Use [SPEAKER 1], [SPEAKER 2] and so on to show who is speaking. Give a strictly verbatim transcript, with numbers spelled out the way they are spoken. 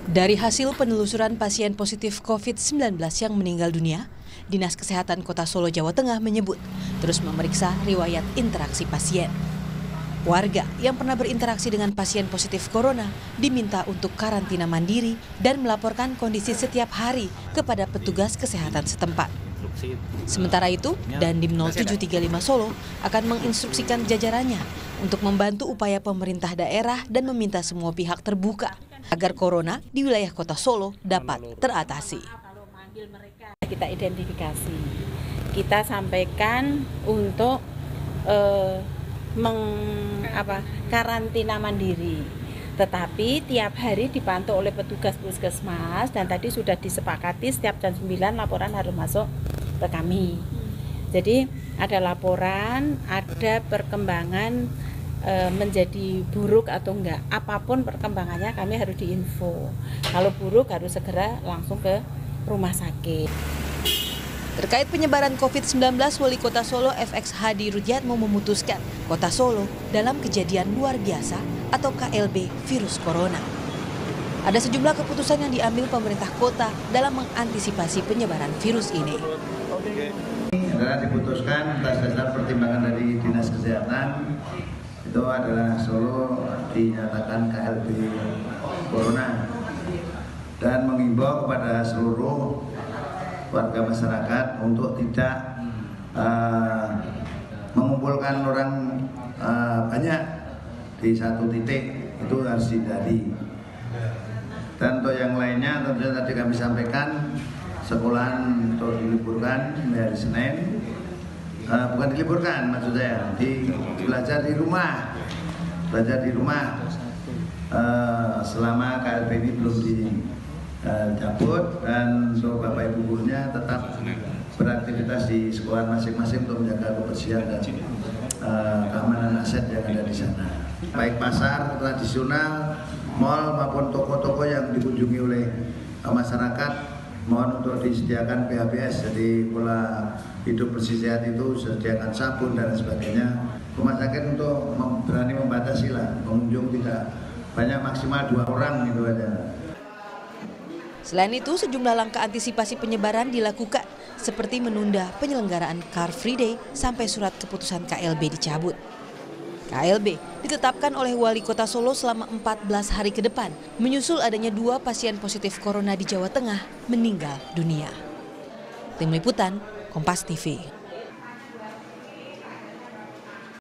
[SPEAKER 1] Dari hasil penelusuran pasien positif covid sembilan belas yang meninggal dunia, Dinas Kesehatan Kota Solo, Jawa Tengah menyebut terus memeriksa riwayat interaksi pasien. Warga yang pernah berinteraksi dengan pasien positif corona diminta untuk karantina mandiri dan melaporkan kondisi setiap hari kepada petugas kesehatan setempat. Sementara itu, Dandim nol tujuh tiga lima Solo akan menginstruksikan jajarannya untuk membantu upaya pemerintah daerah dan meminta semua pihak terbuka agar corona di wilayah Kota Solo dapat teratasi.
[SPEAKER 2] Kita identifikasi, kita sampaikan untuk eh, meng, apa, karantina mandiri. Tetapi tiap hari dipantau oleh petugas puskesmas dan tadi sudah disepakati setiap jam sembilan laporan harus masuk ke kami. Jadi ada laporan, ada perkembangan e, menjadi buruk atau enggak. Apapun perkembangannya kami harus diinfo. Kalau buruk harus segera langsung ke rumah sakit.
[SPEAKER 1] Terkait penyebaran covid sembilan belas, Wali Kota Solo F X Hadi Rudiatmo memutuskan Kota Solo dalam kejadian luar biasa atau K L B virus corona. Ada sejumlah keputusan yang diambil pemerintah kota dalam mengantisipasi penyebaran virus ini.
[SPEAKER 3] Ini adalah diputuskan atas dasar pertimbangan dari Dinas Kesehatan, itu adalah Solo dinyatakan K L B corona dan mengimbau kepada seluruh warga masyarakat untuk tidak uh, mengumpulkan orang uh, banyak di satu titik, itu harus dihindari. Dan untuk yang lainnya tentunya tadi kami sampaikan sekolahan untuk diliburkan hari Senin, uh, bukan diliburkan maksud saya, di belajar di rumah, belajar di rumah uh, selama K L B ini belum dicabut, dan untuk bapak ibu gurunya tetap beraktivitas di sekolah masing-masing untuk menjaga kebersihan dan uh, keamanan aset yang ada di sana. Baik pasar tradisional, mal maupun toko-toko yang dikunjungi oleh uh, masyarakat, mohon untuk disediakan P H B S, jadi pola hidup bersih sehat itu sediakan sabun dan sebagainya. Rumah sakit untuk berani membatasi lah, pengunjung tidak banyak, maksimal dua orang itu aja.
[SPEAKER 1] Selain itu, sejumlah langkah antisipasi penyebaran dilakukan, seperti menunda penyelenggaraan Car Free Day sampai surat keputusan K L B dicabut. K L B ditetapkan oleh Wali Kota Solo selama empat belas hari ke depan, menyusul adanya dua pasien positif corona di Jawa Tengah meninggal dunia. Tim Liputan, Kompas T V.